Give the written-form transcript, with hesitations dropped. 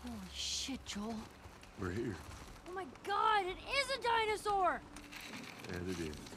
Holy shit, Joel. We're here. Oh my god, it is a dinosaur! And it is.